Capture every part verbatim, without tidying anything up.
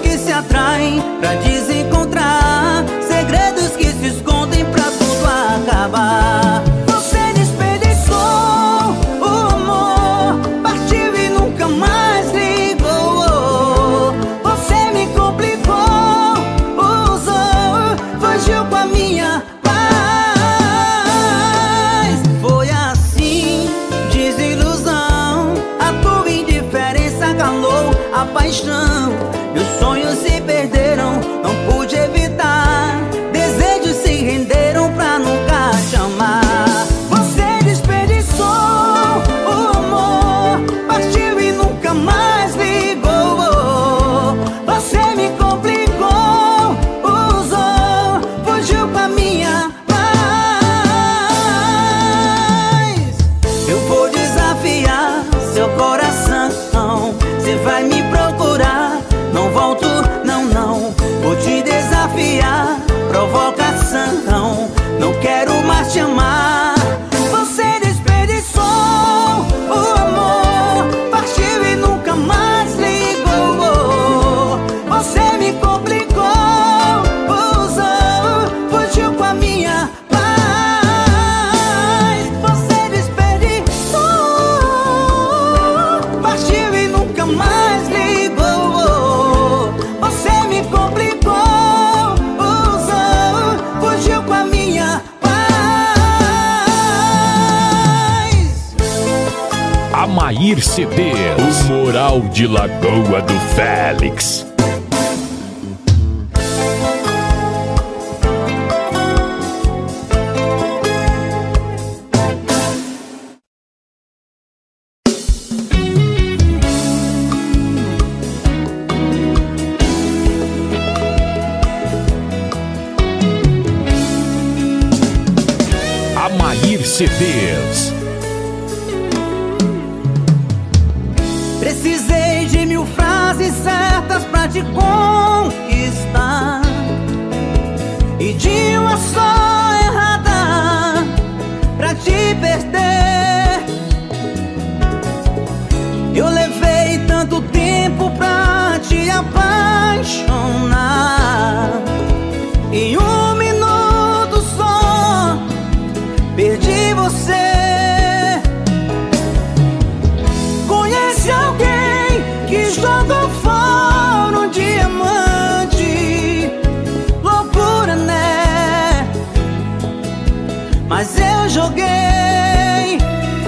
que se atraem pra desencontrar, segredos que se escondem pra tudo acabar. Você desperdiçou o amor, partiu e nunca mais ligou. Você me complicou, usou, fugiu com a minha paz. Foi assim, desilusão, a tua indiferença calou a paixão. Meus sonhos se perderam, não pude evitar, desejos se renderam pra nunca te amar. Você desperdiçou o amor, partiu e nunca mais ligou. Você me complicou, usou, fugiu com a minha paz. Eu vou desafiar seu coração, você vai me procurar, não volto, não, não. Vou te desafiar, provocação, não quero mais te amar. Você desperdiçou o amor, partiu e nunca mais ligou. Você me complicou, usou, fugiu com a minha paz. Você desperdiçou, partiu e nunca mais ligou. Você me complicou, usou, fugiu com a minha paz. Amair C Ds, o Moral de Lagoa do Félix. Amair C Ds. Precisei de mil frases certas pra te conquistar e de uma só errada pra te perder. Eu levei tanto tempo pra te apaixonar, em um minuto só perdi você. Conhece alguém que jogou fora um diamante? Loucura, né? Mas eu joguei.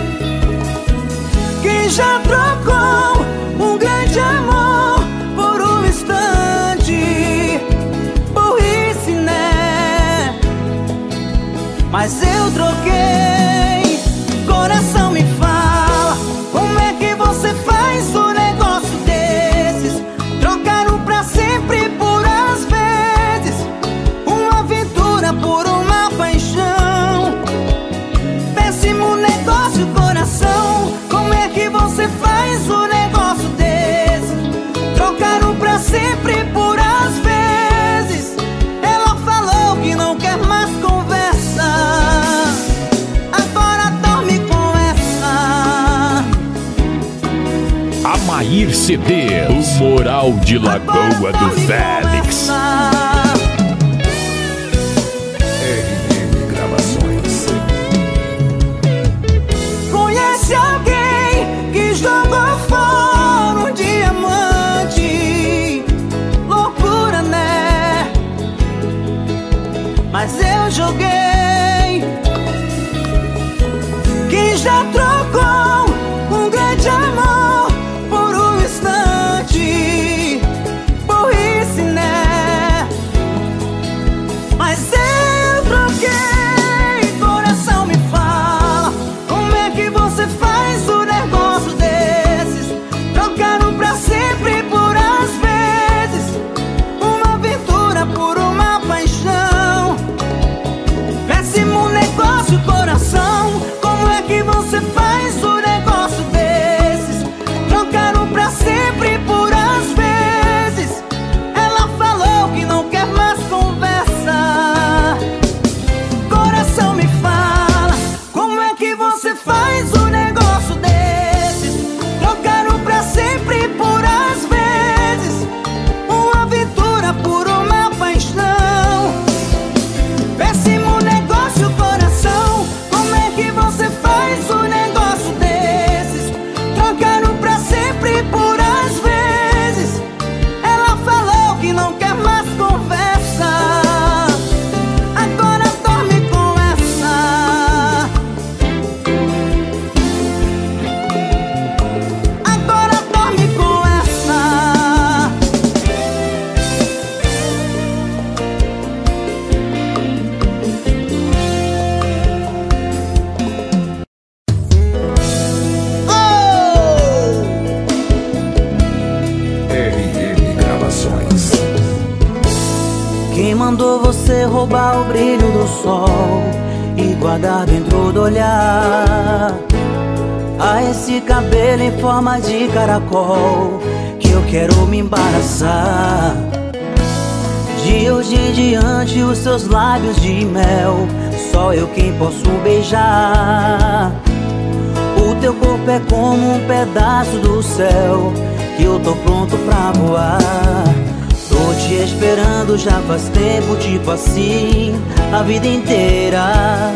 Quem já trocou um grande amor por um instante? Burrice, né? Mas eu troquei. Coração, me fala, como é que você faz um negócio desses? Trocaram pra sempre por às vezes, uma aventura por uma paixão. Péssimo negócio, coração, como é que você faz um negócio desses? Trocaram pra sempre por às vezes. Ela falou que não quer mais conversa, agora dorme com essa. Amair C Ds, o Moral de Lagoa do Félix. R M Gravações. Conhece alguém que jogou fora um diamante? Loucura, né? Mas eu joguei. Quem já trocou um grande amor por um instante? Burrice, né? Quem mandou você roubar o brilho do sol e guardar dentro do olhar? A esse cabelo em forma de caracol que eu quero me embaraçar. De hoje em diante os seus lábios de mel só eu quem posso beijar. O teu corpo é como um pedaço do céu que eu tô pronto pra voar. Tô te esperando já faz tempo, tipo assim, a vida inteira.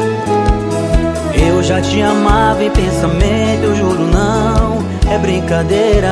Eu já te amava em pensamento, eu juro não é brincadeira.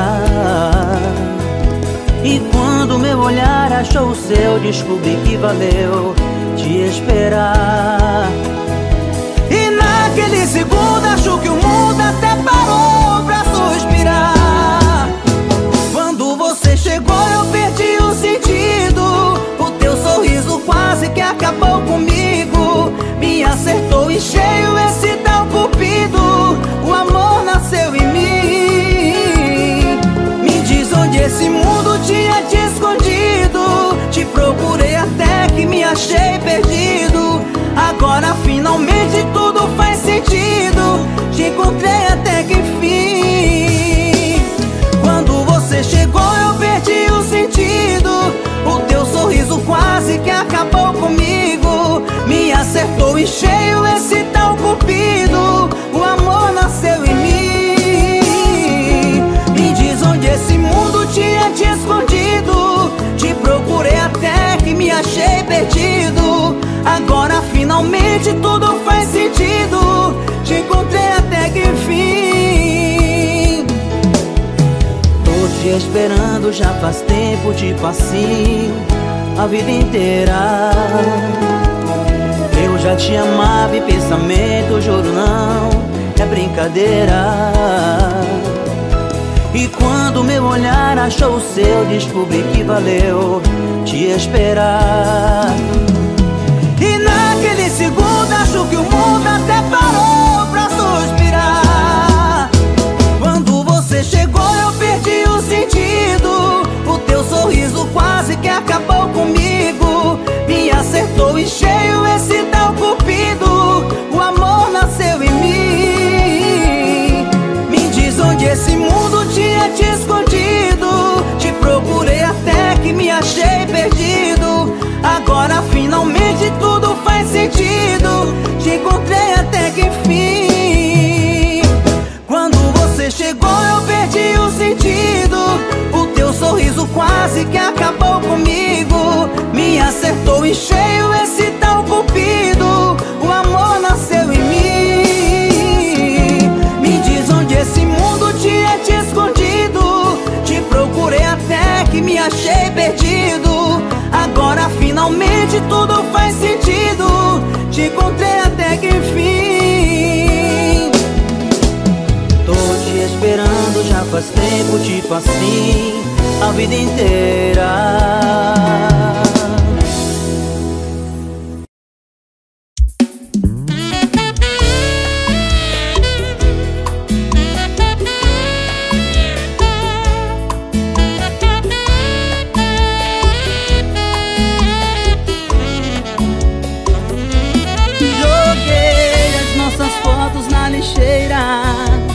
E quando meu olhar achou o seu, descobri que valeu te esperar. E naquele segundo acho que o mundo até parou pra suspirar. Quando você chegou eu perdi o sentido. O teu sorriso quase que acabou comigo. Me acertou em cheio esse tal cupido. O amor nasceu em mim. Me diz onde esse mundo tinha te escondido. Te procurei até que me achei perdido. Agora finalmente tudo faz sentido. Te encontrei até que enfim. Quando você chegou eu perdi o sentido. O teu sorriso quase que acabou comigo. Me acertou em cheio esse tal cupido. O amor nasceu em mim. Me diz onde esse mundo tinha te escondido. Te procurei até que me achei perdido. Agora finalmente tudo faz sentido. Te encontrei até que enfim. Tô te esperando já faz tempo, tipo assim, a vida inteira. Eu já te amava em pensamento, juro não é brincadeira. E quando meu olhar achou o seu, descobri que valeu te esperar. E naquele segundo acho que o mundo até parou pra suspirar. Quando você chegou eu perdi o sentido. O teu sorriso quase que acabou comigo. Me acertou em cheio esse tal cupido. O amor nasceu em mim. Me diz onde esse mundo tinha te escondido. Te procurei até que me achei perdido. Agora finalmente tudo faz sentido. Te encontrei até que enfim. Quando você chegou eu perdi o sentido. O teu sorriso quase que acabou comigo. Me acertou em cheio esse tal cupido. O amor nasceu em mim. Me diz onde esse mundo tinha te escondido. Te procurei até que me achei perdido. Agora finalmente tudo faz sentido. Te encontrei até que enfim. Tô te esperando já faz tempo, tipo assim, a vida inteira.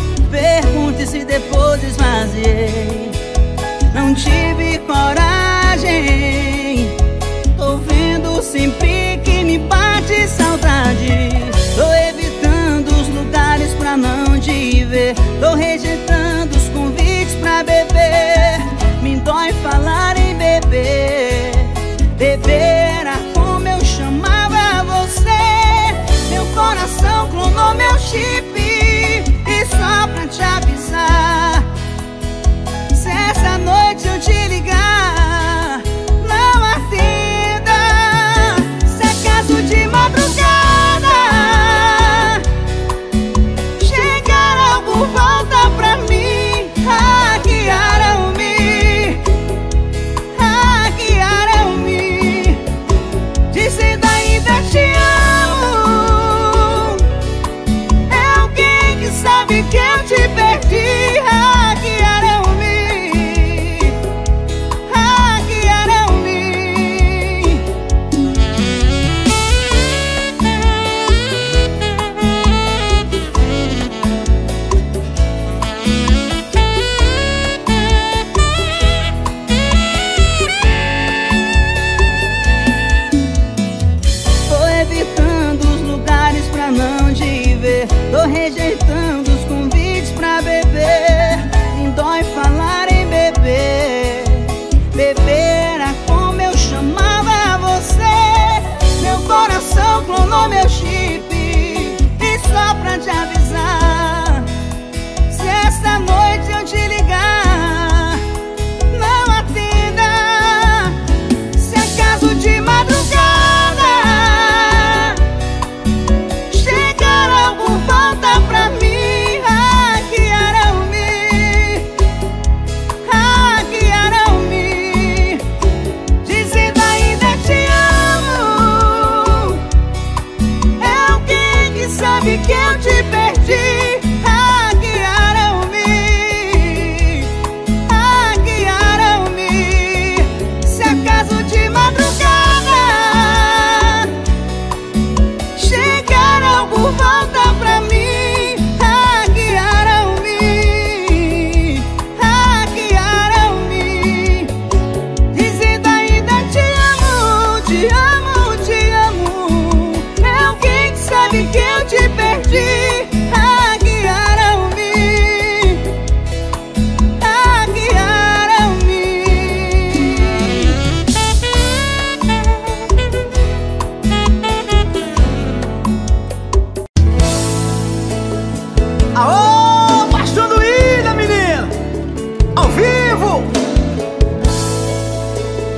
Pergunte se depois esvaziei. Não tive coragem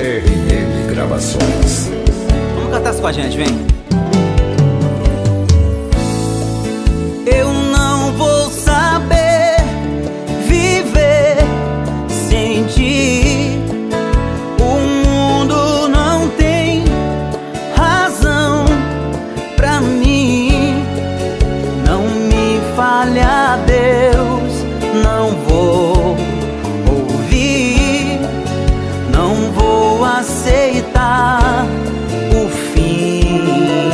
R M Gravações. Vamos cantar isso com a gente, vem. Eu não vou saber viver sem ti. O mundo não tem razão pra mim. Não me falha, Deus, não vou ouvir, não vou aceitar o fim.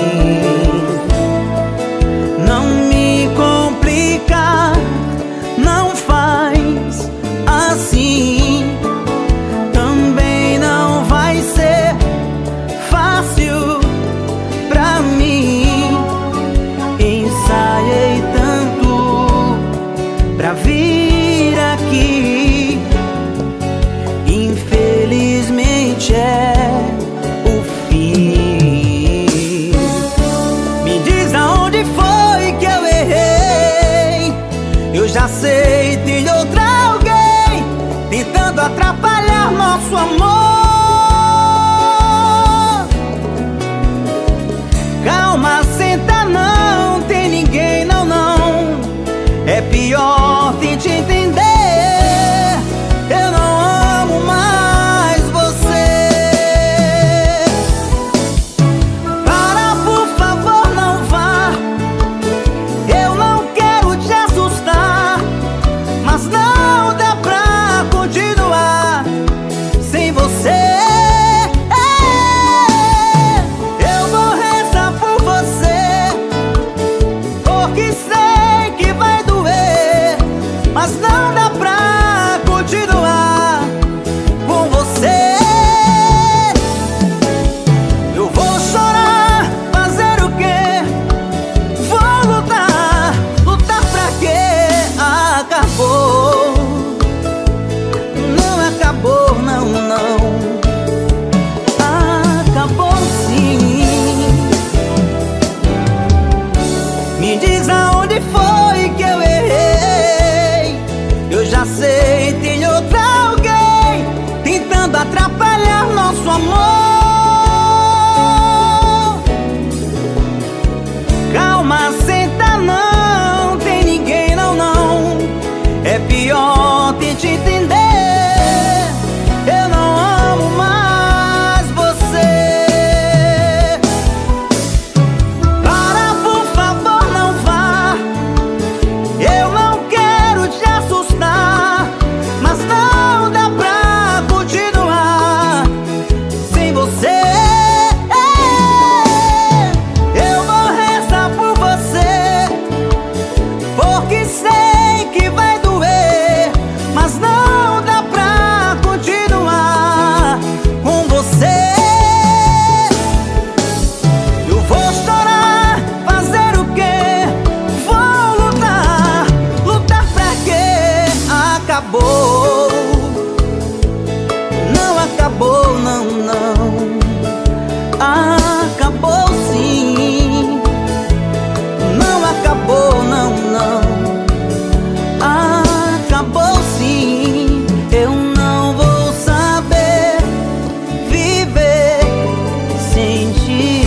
Não me complica, não faz assim. Também não vai ser fácil pra mim. Ensaiei tanto pra vir aqui, infelizmente é o fim. Me diz aonde foi que eu errei. Eu já sei, tem outra alguém tentando atrapalhar nosso amor. Calma, senta, não tem ninguém, não, não. É pior, tente entender. Eu não amo mais você. Para, por favor, não vá. Eu não quero te assustar, mas não dá pra continuar sem você. Eu vou rezar por você, porque sei que vai doer, mas não dá pra continuar com você. Eu vou chorar, fazer o quê? Vou lutar, lutar pra quê? Acabou, não acabou, não, não. Acabou sim. Me diz aonde foi que eu errei. Eu já sei, tem outra alguém tentando atrapalhar nosso amor. Calma, senta, não tem ninguém, não, não. É pior, tente entender. Eu não amo mais você. Para, por favor, não vá. Eu não quero te assustar, mas não dá pra continuar sem você. Eu vou rezar por você, porque sei que vai doer, mas não dá pra continuar com você. Eu vou chorar, fazer o quê? Vou lutar, lutar pra quê? Acabou, não acabou, não, não. Acabou sim. Não acabou, não, não. Acabou sim. Eu não vou saber viver sem ti.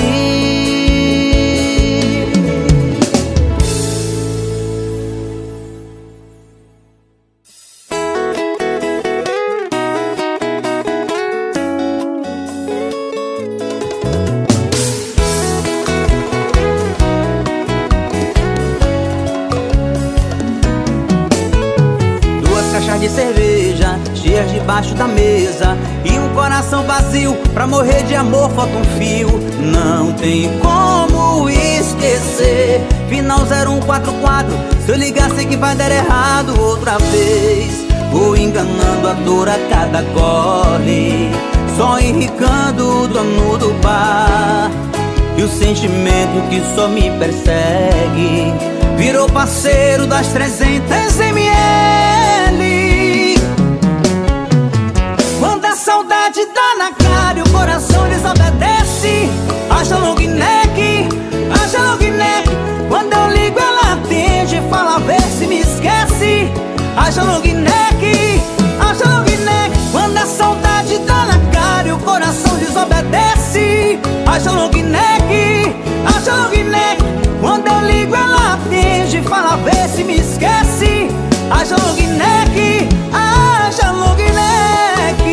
Duas caixas de cerveja cheias debaixo da mesa e um coração vazio pra morrer de amor, falta um fio. Não tem como esquecer. Final zero um quatro quatro. Se eu ligar sei que vai dar errado outra vez. Vou enganando a dor a cada gole, só enricando o dono do bar. E o sentimento que só me persegue virou parceiro das trezentas mililitros. Quando a saudade dá na cara e o coração desobedece, haja long neck, haja long neck. Quando eu ligo ela atende e fala ver se me esquece. Haja long neck, haja long neck. Quando a saudade dá na cara e o coração desobedece. Haja long neck, haja long neck. Quando eu ligo ela atende, fala vê se me esquece. Haja long neck, haja long neck.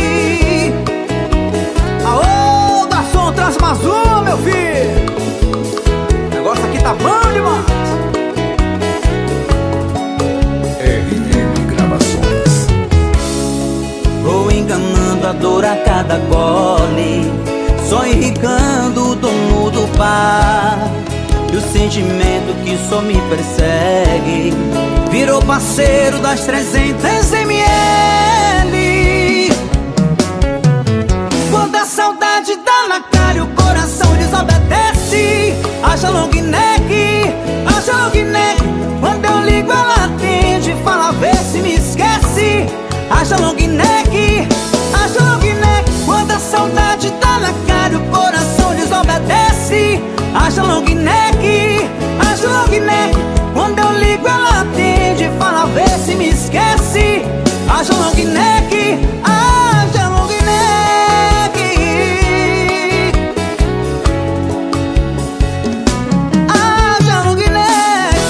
Aô, garçom, traz mais uma, meu filho. O negócio aqui tá bom demais. R M Gravações. Vou enganando a dor a cada gole, só enricando o dono do bar. E o sentimento que só me persegue virou parceiro das trezentas mililitros. Quando a saudade dá na cara e o coração desobedece. Haja long neck, haja long neck. Quando eu ligo ela atende, fala vê se me esquece. Haja long neck, haja long neck. Quando a saudade dá na cara e o coração desobedece. Haja long neck, haja long neck. Quando eu ligo ela atende, fala vê se me esquece. Haja long neck, haja long neck. Haja long neck.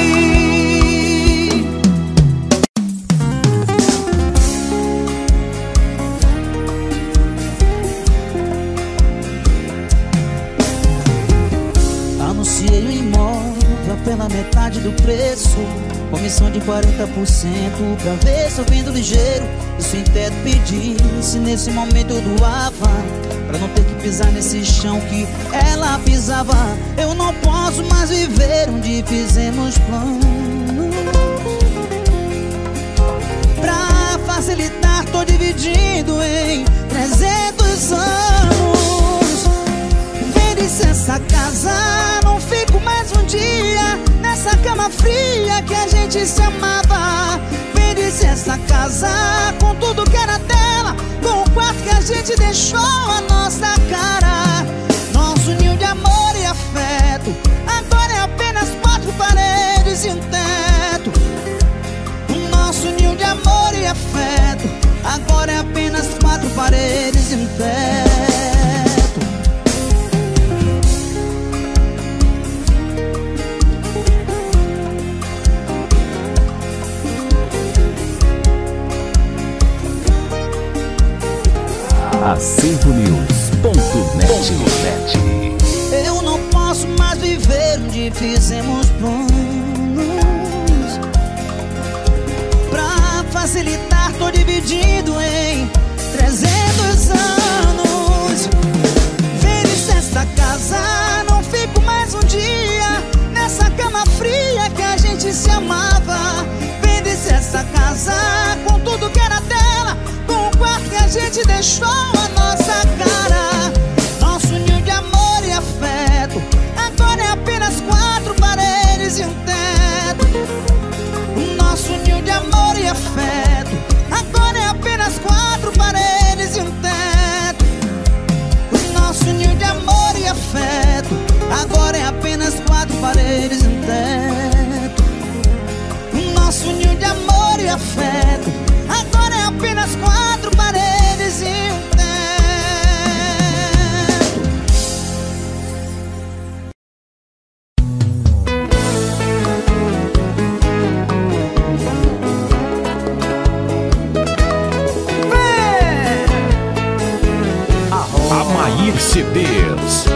Anunciei o imóvel pela metade do preço, comissão de quarenta por cento pra ver se eu vendo ligeiro. E sem teto pedi, se nesse momento eu doava, pra não ter que pisar nesse chão que ela pisava. Eu não posso mais viver onde fizemos planos. Pra facilitar tô dividindo em trezentos anos. Vem licença casa, não fico mais um dia nessa cama fria que a gente se amava. Vem licença casa, com tudo que era dela, com o quarto que a gente deixou a nossa cara. Nosso ninho de amor e afeto agora é apenas quatro paredes e um teto. O nosso ninho de amor e afeto agora é apenas quatro paredes e um teto. Acervo News ponto net. Eu não posso mais viver onde fizemos planos. Pra facilitar tô dividindo em trezentos anos. Vem licença casa, não fico mais um dia nessa cama fria que a gente se amava. Vem licença casa, com tudo que era dela, com o quarto que a gente deixou a nossa cara. Nosso ninho de amor e afeto agora é apenas quatro paredes e um teto. O nosso ninho de amor e afeto agora é apenas quatro paredes e um teto. O nosso ninho de amor e afeto agora é apenas quatro paredes e um teto. O nosso ninho de amor e afeto agora é apenas quatro paredes e um teto. Amair C Ds.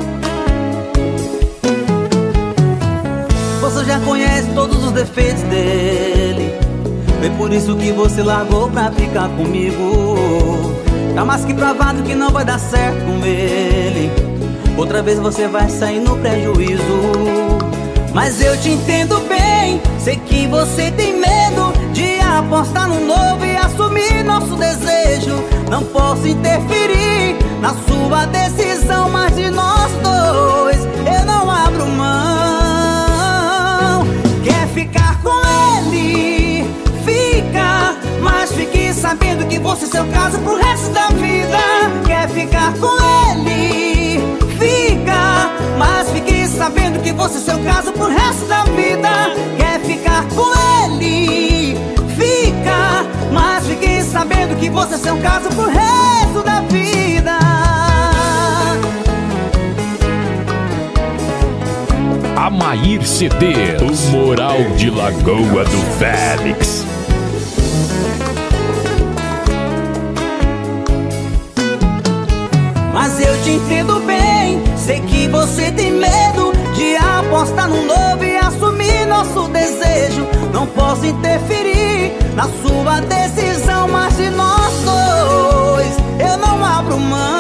Você já conhece todos os defeitos dele, foi por isso que você largou pra ficar comigo. Tá mais que provado que não vai dar certo com ele. Outra vez você vai sair no prejuízo. Mas eu te entendo bem, sei que você tem medo de apostar no novo e assumir nosso desejo. Não posso interferir na sua decisão, mas de nós dois eu não abro mão. Quer ficar com ele? Fica, mas fique sabendo que você é seu caso pro resto da vida. Quer ficar com ele? Fica, mas fique sabendo que você é seu caso pro resto da vida. Quer ficar com ele? Fica, mas fique sabendo que você é seu caso pro resto da vida. Amair C Ds, o Moral de Lagoa do Félix. Mas eu te entendo bem, sei que você tem medo de apostar no novo e assumir nosso desejo. Não posso interferir na sua decisão, mas de nós dois eu não abro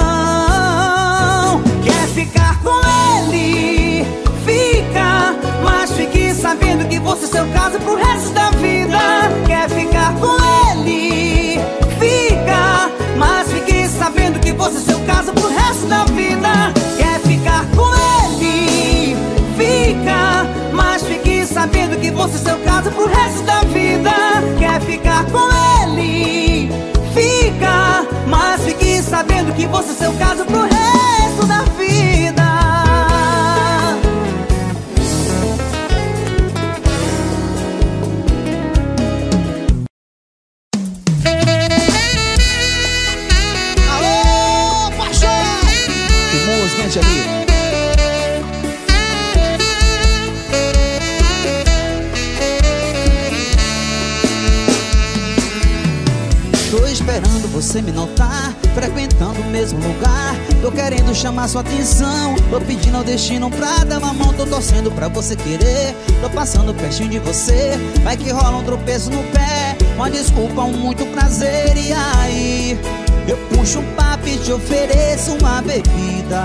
mão. Quer ficar com ele? Fica, mas fique sabendo que você é seu caso pro resto da vida. Quer ficar com ele? Fica, mas fique sabendo que você é seu caso pro resto da vida. Quer ficar com ele? Fica, mas fique sabendo que você é seu caso pro resto da vida. Quer ficar com ele? Fica, mas fique sabendo que você é seu caso pro resto da vida. Ali. Tô esperando você me notar, frequentando o mesmo lugar. Tô querendo chamar sua atenção, tô pedindo ao destino pra dar uma mão. Tô torcendo pra você querer, tô passando pertinho de você. Vai que rola um tropeço no pé, uma desculpa, um muito prazer. E aí eu puxo um papo e te ofereço uma bebida.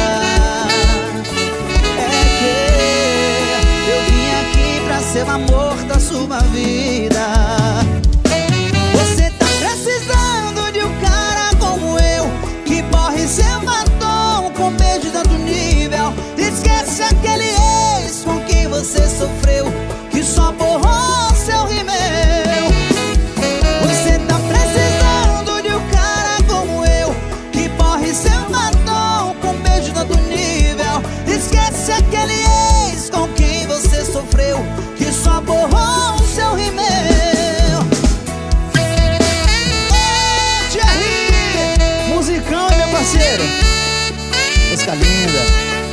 É que eu vim aqui pra ser o amor da sua vida. Você tá precisando de um cara como eu, que borre seu batom com beijo de alto nível. Esquece aquele ex com quem você sofreu, que só borrou seu rímel. Você tá precisando de um cara como eu, que borre seu batom com beijo de alto nível. Esquece aquele ex com quem você sofreu, que só borrou seu rímel. Ô, Thierry, musicão, meu parceiro. Música linda.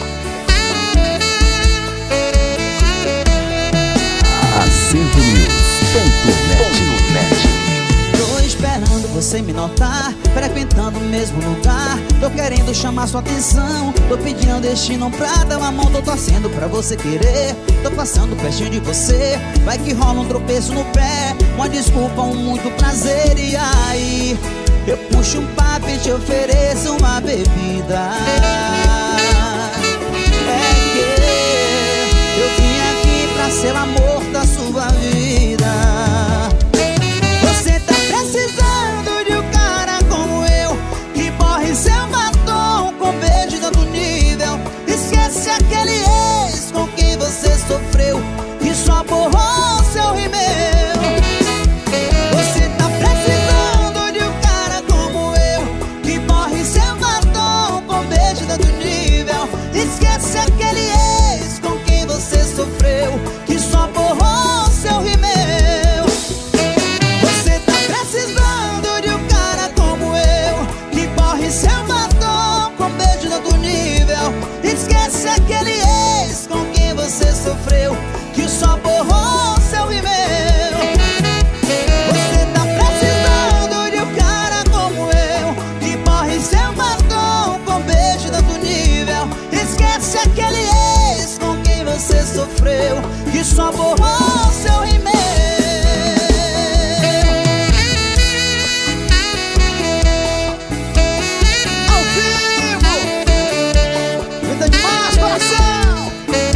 Acento News ponto net. Tô esperando você me notar, frequentando o mesmo lugar. Tô querendo chamar sua atenção, tô pedindo ao destino pra dar uma mão. Tô torcendo pra você querer, tô passando pertinho de você. Vai que rola um tropeço no pé, uma desculpa, um muito prazer. E aí eu puxo um papo e te ofereço uma bebida. É que eu vim aqui pra ser o amor da sua vida. Você tá precisando de um cara como eu, que borre seu batom com beijo de alto nível. Esquece aquele ex com quem você sofreu, que só borrou seu rímel. Você tá precisando de um cara como eu, que borre seu batom com beijo de alto nível. Esquece aquele ex com quem você sofreu, que só borrou seu rímel. Você tá precisando de um cara como eu, que borre seu batom com beijo de alto nível. Esquece aquele ex com quem você sofreu, que só borrou seu rímel. Você tá precisando de um cara como eu, que borre seu batom com beijo de alto nível. Esquece aquele ex com quem você sofreu, que só borrou seu rímel. Ao vivo, vida demais, coração.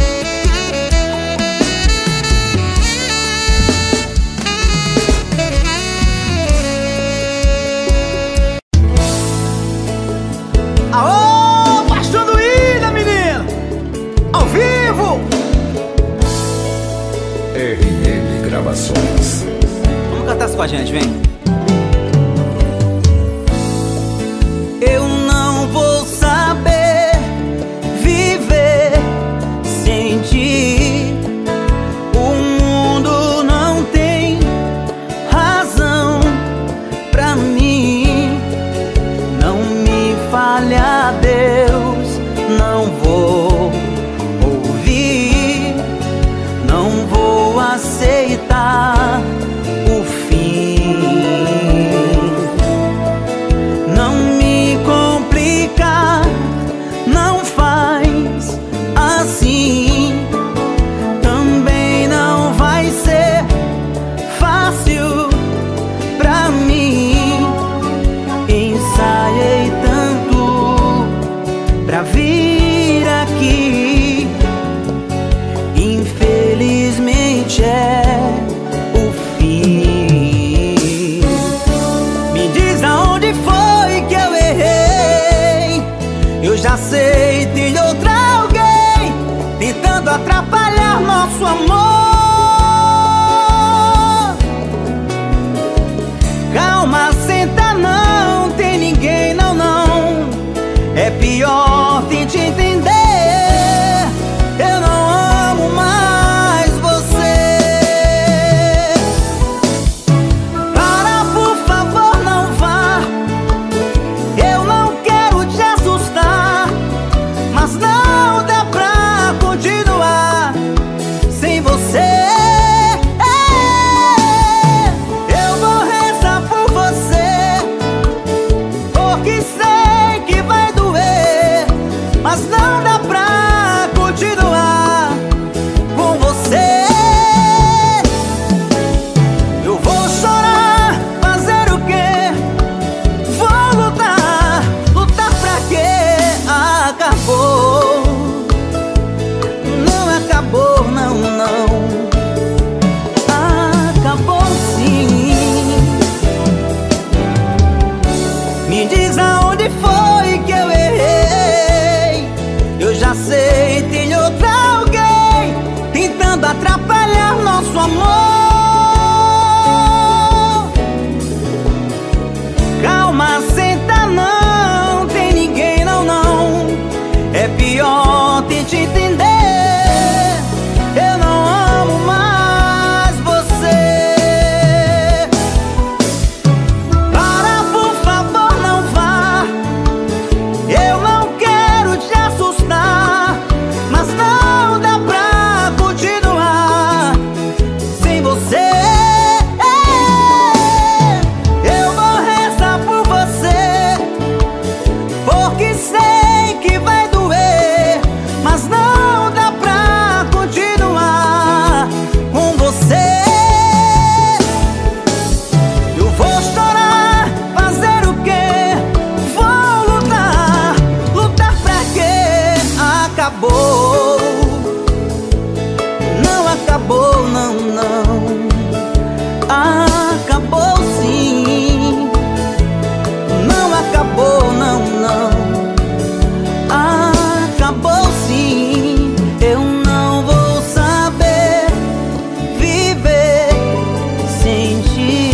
Aô, Paixão do Ilha, menino! Ao vivo! R M Gravações. Vamos cantar isso com a gente, vem. Eu não vou saber viver sem ti. O mundo não tem razão pra mim. Não me falha, Deus, não vou ouvir já sei, tem outra alguém tentando atrapalhar nosso amor. Calma, senta, não tem ninguém, não, não. É pior, tente entender. Eu não amo mais você. Para, por favor, não vá. Eu não quero te assustar, mas não dá pra continuar sem você. Eu vou rezar por você, porque sei que vai doer, mas não dá pra continuar com você. Eu vou chorar, fazer o quê? Vou lutar, lutar pra quê? Acabou, não acabou, não, não. Acabou sim. Me diz aonde foi que eu errei. Eu já sei, tem outra alguém tentando atrapalhar nosso amor. Calma, senta, não tem ninguém, não, não. É pior, tente entender. Eu não amo mais você. Para, por favor, não vá. Eu não quero te assustar, mas não dá pra continuar sem você. Eu vou rezar por você, porque sei que vai doer, mas não dá pra continuar com você. Eu vou chorar, fazer o quê? Vou lutar, lutar pra quê? Acabou, não acabou, não, não. Acabou sim. Não acabou, não, não. Acabou sim. Eu não vou saber viver sem ti.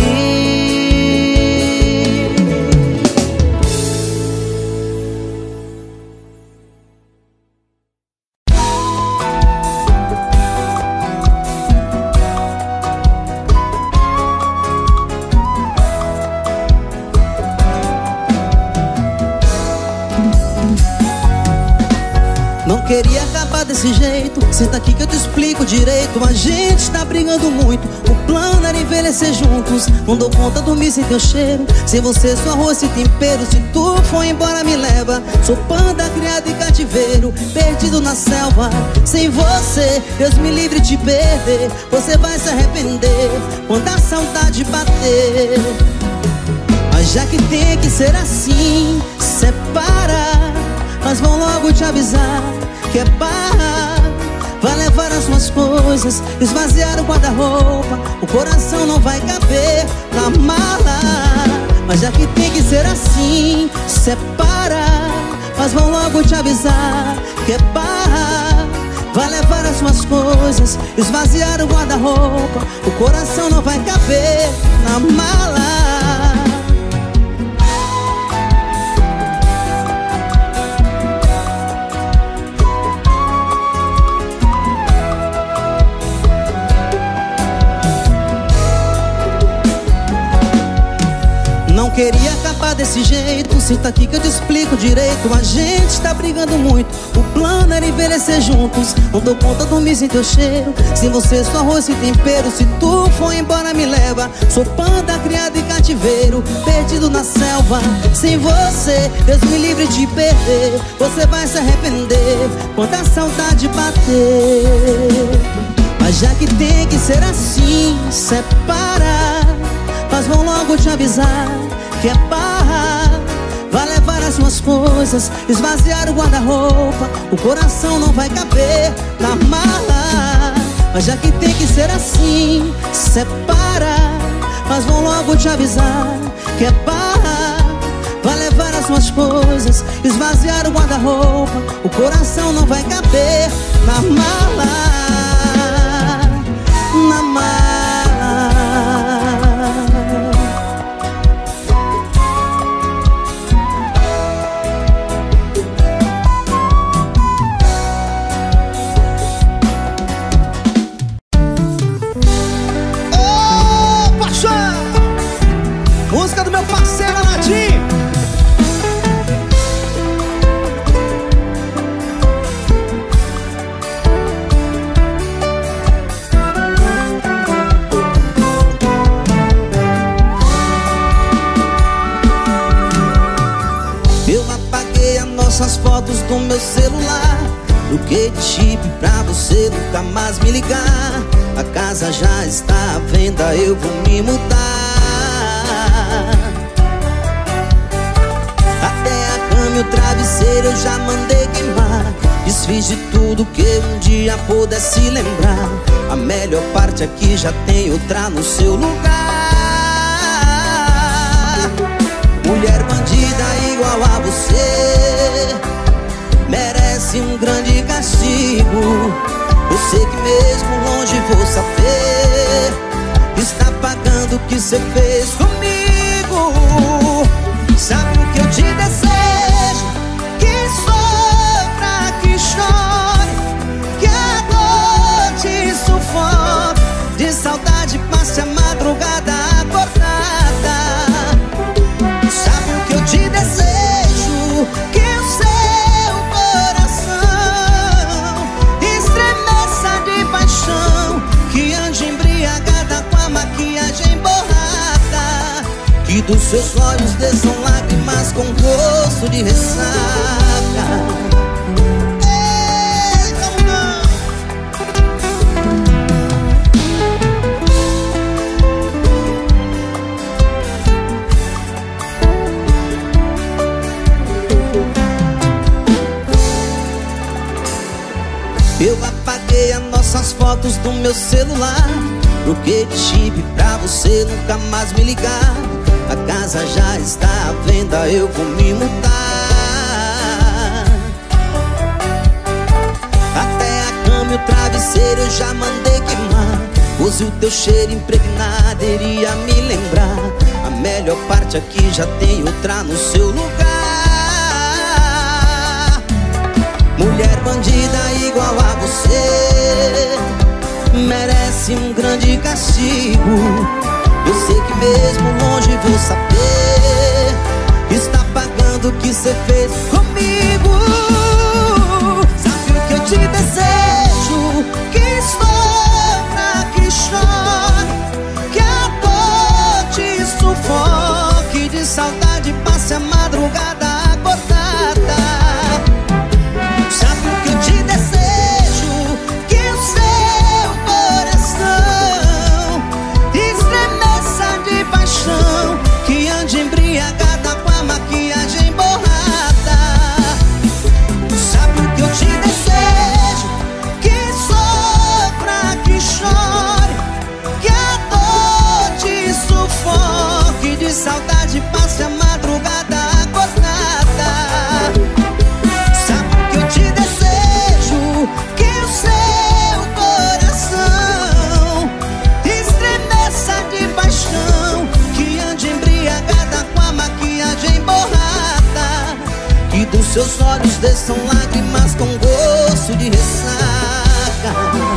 Não queria acabar desse jeito. Senta aqui que eu te explico direito. A gente tá brigando muito, o plano era envelhecer juntos. Não dou conta, dormir sem teu cheiro. Sem você, sou arroz e tempero. Se tu for embora, me leva. Sou panda criado em cativeiro, perdido na selva. Sem você, Deus me livre de perder. Você vai se arrepender quando a saudade bater. Mas já que tem que ser assim, separa. Mas vão logo te avisar que é barra. Vai levar as suas coisas, esvaziar o guarda-roupa. O coração não vai caber na mala. Mas já que tem que ser assim, separa. Mas vão logo te avisar que é barra. Vai levar as suas coisas, esvaziar o guarda-roupa. O coração não vai caber na mala. Não queria acabar desse jeito. Senta aqui que eu te explico direito. A gente tá brigando muito, o plano era envelhecer juntos. Não dou conta, dormir sem teu cheiro. Sem você, sou arroz e tempero. Se tu for embora, me leva. Sou panda criado em cativeiro, perdido na selva. Sem você, Deus me livre de perder. Você vai se arrepender quando a saudade bater. Mas já que tem que ser assim, separa. Mas vão logo te avisar que é barra. Vai levar as suas coisas, esvaziar o guarda-roupa. O coração não vai caber na mala. Mas já que tem que ser assim, separa. Mas vão logo te avisar que é barra. Vai levar as suas coisas, esvaziar o guarda-roupa. guarda-roupa, o coração não vai caber na mala, na mala. Ô, paixão! Música do meu parceiro Anadim. Nossas fotos do meu celular, troquei de chip pra você nunca mais me ligar. A casa já está à venda, eu vou me mudar. Até a cama e o travesseiro eu já mandei queimar. Desfiz de tudo que um dia pudesse lembrar. A melhor parte aqui já tem outra no seu lugar. Mulher bandida igual a você merece um grande castigo. Você que mesmo longe vou saber está pagando o que você fez comigo. Sabe o que eu te desejo? Que sofra, que chore, que a dor te sufoque. De saudade passe a madrugada acordada. Sabe o que eu te desejo? Que o seu coração estremeça de paixão, que ande embriagada com a maquiagem borrada, que dos seus olhos desçam lágrimas com gosto de ressaca. Eu apaguei as nossas fotos do meu celular, troquei de chip pra você nunca mais me ligar. A casa já está à venda, eu vou me mudar. Até a cama e o travesseiro eu já mandei queimar. Pois o teu cheiro impregnado iria me lembrar. A melhor parte aqui já tem outra no seu lugar. Mulher bandida igual a você merece um grande castigo. Eu sei que mesmo longe vou saber está pagando o que você fez comigo. Sabe o que eu te desejo? Que sofra, que chore, que a dor te sufoque. De saudade passe a madrugada acordada. Sabe o que eu te desejo? Que o seu coração estremeça de paixão, que ande embriagada com a maquiagem borrada. Sabe o que eu te desejo? Que sofra, que chore, que a dor te sufoque. De saudade passe a madrugada acordada. Sabe o que eu te desejo? Que o seu coração estremeça de paixão, que ande embriagada com a maquiagem borrada, que dos seus olhos desçam lágrimas com gosto de ressaca,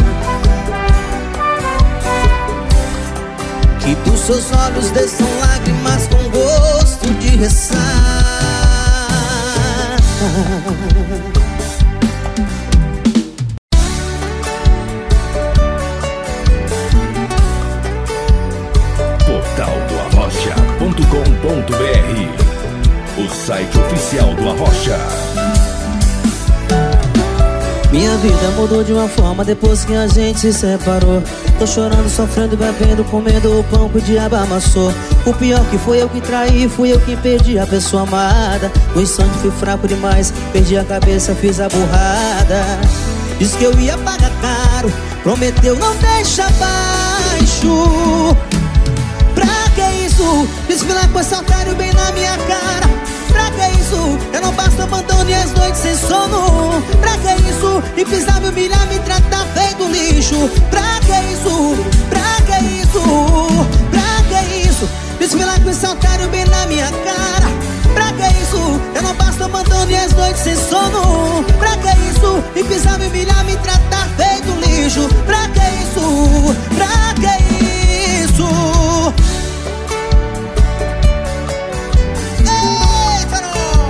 que dos seus olhos desçam lágrimas com gosto de ressaca. portal do arrocha ponto com ponto br, o site oficial do Arrocha. Minha vida mudou de uma forma depois que a gente se separou. Tô chorando, sofrendo, bebendo, comendo o pão que o diabo amassou. O pior que foi eu que traí, fui eu que perdi a pessoa amada. No instante fui fraco demais, perdi a cabeça, fiz a burrada. Disse que eu ia pagar caro, prometeu não deixa baixo. Pra que isso? Desfilar com esse otário bem na minha cara. Pra que isso? Eu não basta abandone as noites sem me humilhar, me tratar feito lixo. Pra que isso? Pra que isso? Pra que isso? Desfilar com esse otário bem na minha cara. Pra que isso? Eu não passo abandonando e as noites sem sono. Pra que isso? Me pisar, me humilhar, me tratar feito lixo. Pra que isso? Pra que isso? Eita, não!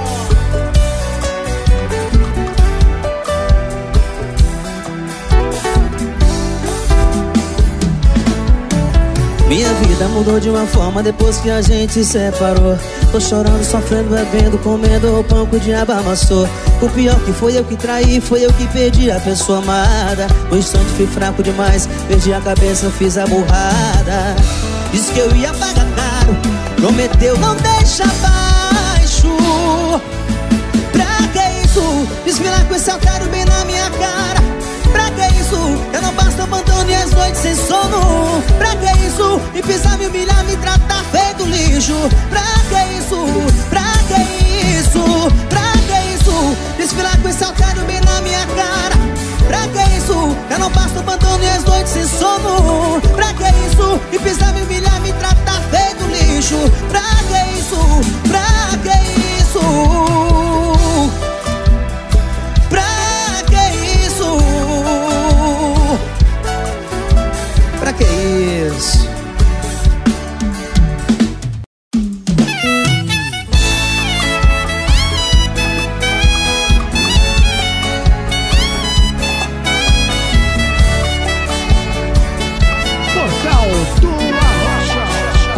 Minha vida mudou de uma forma depois que a gente se separou. Tô chorando, sofrendo, bebendo, comendo o pão que o diabo amassou. O pior que foi eu que traí, foi eu que perdi a pessoa amada. No instante fui fraco demais, perdi a cabeça, fiz a burrada. Disse que eu ia pagar caro, prometeu não deixa baixo. Pra que isso? Desfilar com esse otário bem na minha cara. Pra que isso? Eu não basta abandono e as noites sem sono. Pra que isso? Me pisar, me humilhar, me tratar feito lixo. Pra que isso? Pra que isso? Pra que isso? Desfilar com esse otário bem na minha cara. Pra que isso? Eu não basta abandono e as noites sem sono. Pra que isso? Me pisar, me humilhar, me tratar feito lixo. Pra que isso? Pra que isso? Pra que isso? Pra que isso? Portal do Arrocha.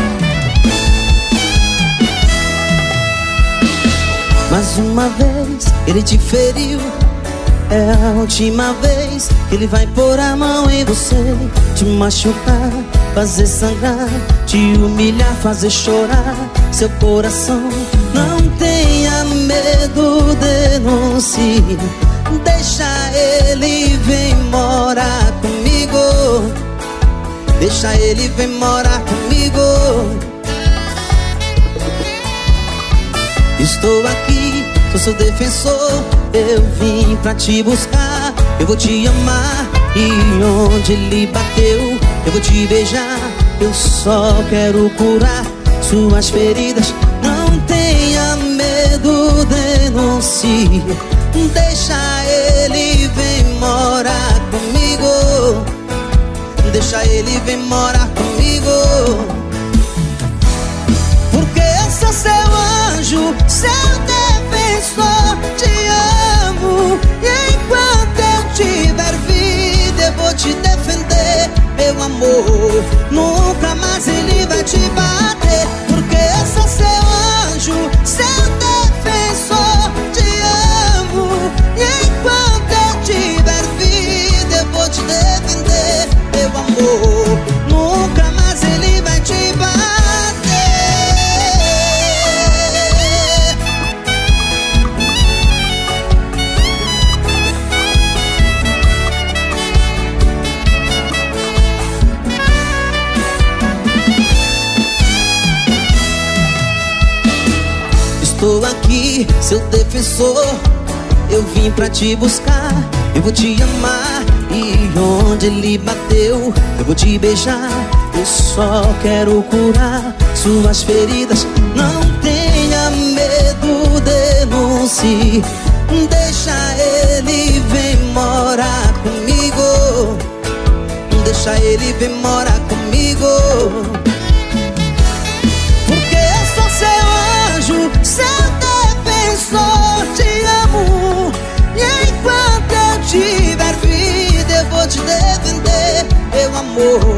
Mais uma vez ele te feriu. É a última vez que ele vai pôr a mão em você, te machucar, fazer sangrar, te humilhar, fazer chorar seu coração. Não tenha medo, denuncie. Deixa ele vir morar comigo. Deixa ele vir morar comigo. Estou aqui, sou seu defensor. Eu vim pra te buscar. Eu vou te amar e onde ele bateu eu vou te beijar. Eu só quero curar suas feridas. Não tenha medo, denuncie. Deixa ele vir morar comigo. Deixa ele vir morar comigo. Porque eu sou seu anjo, seu defensor. Te amo e enquanto eu tiver vida eu vou te defender. Meu amor, nunca mais ele vai te bater. Porque eu sou seu anjo, seu defensor. Te amo e enquanto eu tiver vida eu vou te defender. Meu amor, nunca mais ele vai te bater. Estou aqui, seu defensor. Eu vim pra te buscar. Eu vou te amar e onde ele bateu eu vou te beijar. Eu só quero curar suas feridas. Não tenha medo, denuncie. Deixa ele vir morar comigo. Deixa ele vir morar comigo. Porque eu sou seu anjo, seu defensor. Te amo e enquanto eu tiver vida eu vou te defender. Meu amor,